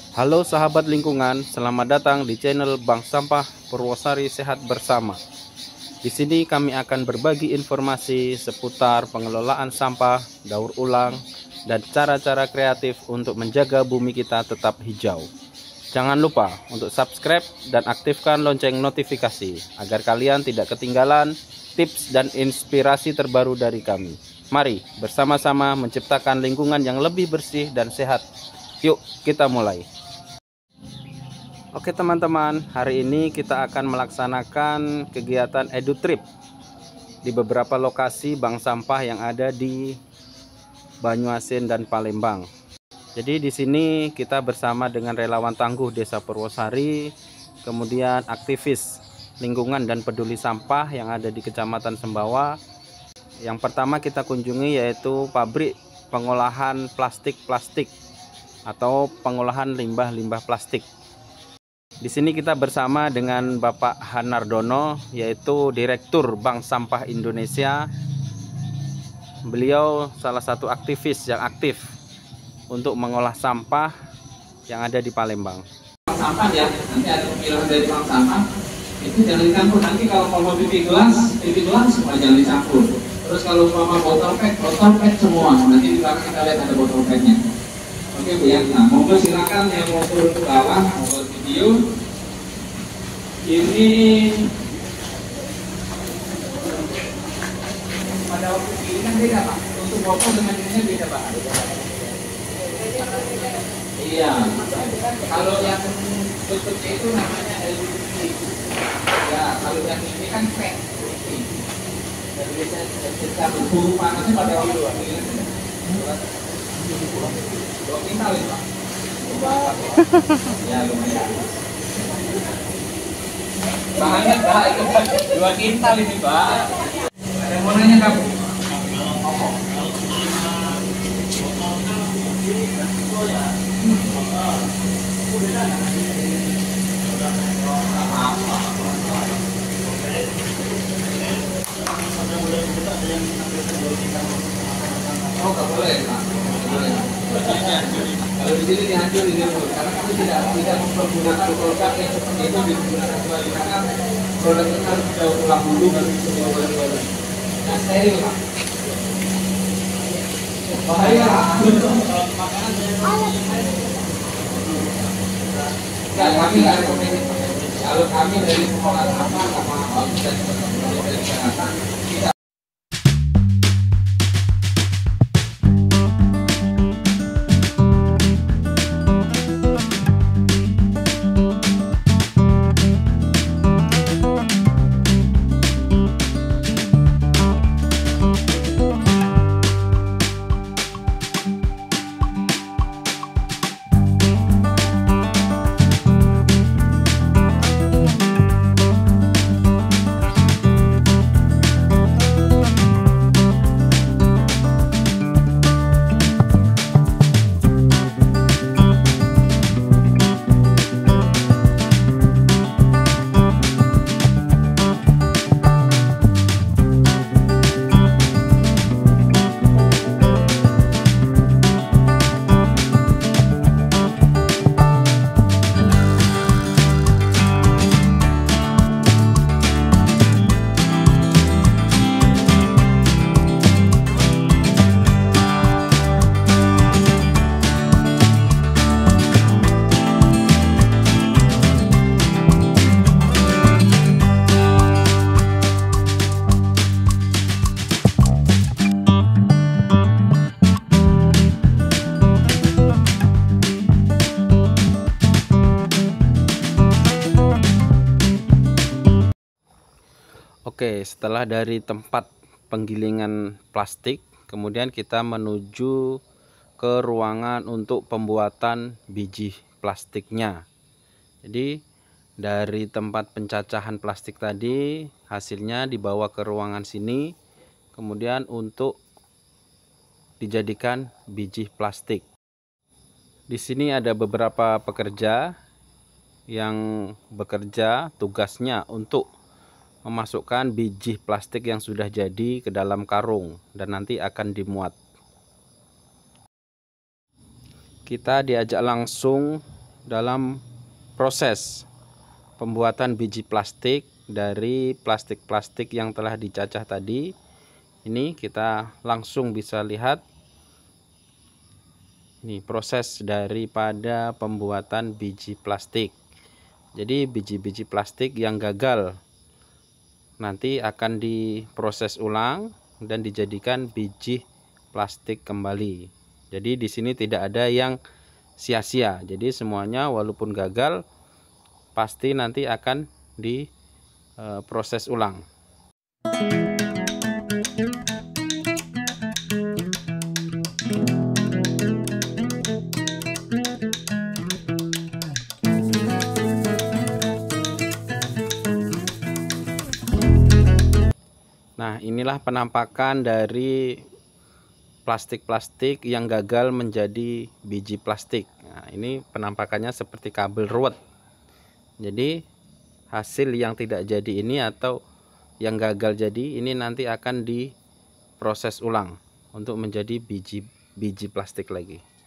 Halo sahabat lingkungan, selamat datang di channel Bank Sampah Purwosari Sehat Bersama. Di sini kami akan berbagi informasi seputar pengelolaan sampah, daur ulang, dan cara-cara kreatif untuk menjaga bumi kita tetap hijau. Jangan lupa untuk subscribe dan aktifkan lonceng notifikasi agar kalian tidak ketinggalan tips dan inspirasi terbaru dari kami. Mari bersama-sama menciptakan lingkungan yang lebih bersih dan sehat. Yuk kita mulai. Oke teman-teman, hari ini kita akan melaksanakan kegiatan EduTrip di beberapa lokasi bank sampah yang ada di Banyuasin dan Palembang. Jadi di sini kita bersama dengan relawan tangguh Desa Purwosari, kemudian aktivis lingkungan dan peduli sampah yang ada di Kecamatan Sembawa. Yang pertama kita kunjungi yaitu pabrik pengolahan plastik atau pengolahan limbah-limbah plastik. Di sini kita bersama dengan Bapak Hanardono, yaitu Direktur Bank Sampah Indonesia. Beliau salah satu aktivis yang aktif untuk mengolah sampah yang ada di Palembang. Sampah ya, nanti ada pemilahan dari bank sampah itu jangan dicampur. Nanti kalau mau pipi gelas semua jangan dicampur. Terus kalau mau botol pet semua. Nanti di belakang kita lihat ada botol petnya. Oke Bu ya, nah monggo silakan yang mau turun ke bawah, mau buat video. Ini pada waktu ini kan beda Pak, untuk botol dengan ininya beda Pak. Iya, kalau yang tutupnya itu namanya LPG. Ya, kalau yang ini kan PET. Dan biasanya suhu panasnya pada waktu ini. 2 kintal ya Pak. Ya lumayan. Bahannya Pak, itu 2 kintal ini Pak. Ada yang mau nanya kamu? Oh, nggak boleh Pak. Kalau di sini dihancurin dulu, karena kami tidak mempergunakan produk yang seperti itu digunakan kembali, karena produk itu harus kita ulang dulu baru bisa dijual. Nah, steril Pak. Bahaya enggak, kami nggak rekomendasi. Kalau kami dari pengolahan sampah sama bisa dari kesehatan kita. Oke, setelah dari tempat penggilingan plastik, kemudian kita menuju ke ruangan untuk pembuatan biji plastiknya. Jadi dari tempat pencacahan plastik tadi, hasilnya dibawa ke ruangan sini, kemudian untuk dijadikan biji plastik. Di sini ada beberapa pekerja yang bekerja, tugasnya untuk memasukkan biji plastik yang sudah jadi ke dalam karung dan nanti akan dimuat. Kita diajak langsung dalam proses pembuatan biji plastik dari plastik-plastik yang telah dicacah tadi. Ini kita langsung bisa lihat ini proses daripada pembuatan biji plastik. Jadi biji-biji plastik yang gagal nanti akan diproses ulang dan dijadikan biji plastik kembali. Jadi di sini tidak ada yang sia-sia. Jadi semuanya walaupun gagal pasti nanti akan diproses ulang. Nah, inilah penampakan dari plastik-plastik yang gagal menjadi biji plastik. Nah, ini penampakannya seperti kabel ruwet. Jadi hasil yang tidak jadi ini atau yang gagal jadi ini nanti akan diproses ulang untuk menjadi biji plastik lagi.